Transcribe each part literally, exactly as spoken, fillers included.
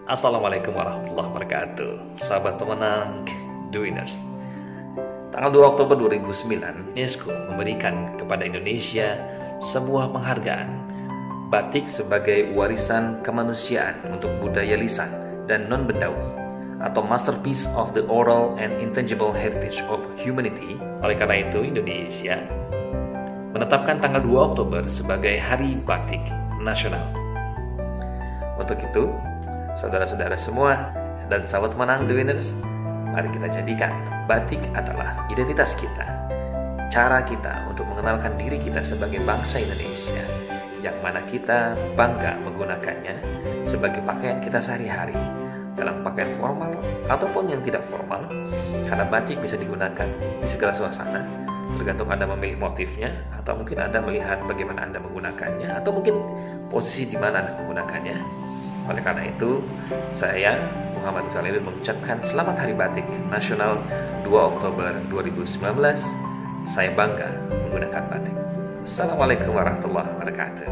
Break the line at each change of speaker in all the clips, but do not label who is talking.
Assalamualaikum warahmatullahi wabarakatuh. Sahabat pemenang The Winners. Tanggal dua Oktober dua ribu sembilan, UNESCO memberikan kepada Indonesia sebuah penghargaan batik sebagai warisan kemanusiaan untuk budaya lisan dan non-bendawi atau Masterpiece of the Oral and Intangible Heritage of Humanity. Oleh karena itu, Indonesia menetapkan tanggal dua Oktober sebagai Hari Batik Nasional. Untuk itu, saudara-saudara semua dan sahabat menang The Winners, mari kita jadikan batik adalah identitas kita, cara kita untuk mengenalkan diri kita sebagai bangsa Indonesia, yang mana kita bangga menggunakannya sebagai pakaian kita sehari-hari, dalam pakaian formal ataupun yang tidak formal, karena batik bisa digunakan di segala suasana, tergantung Anda memilih motifnya, atau mungkin Anda melihat bagaimana Anda menggunakannya, atau mungkin posisi di mana Anda menggunakannya. Oleh karena itu, saya Muhammad Rizal mengucapkan Selamat Hari Batik Nasional dua Oktober dua ribu sembilan belas. Saya bangga menggunakan batik. Assalamualaikum warahmatullahi wabarakatuh.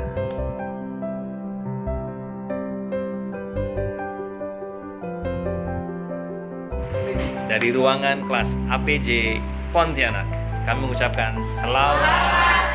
Dari ruangan kelas A P J Pontianak, kami mengucapkan selamat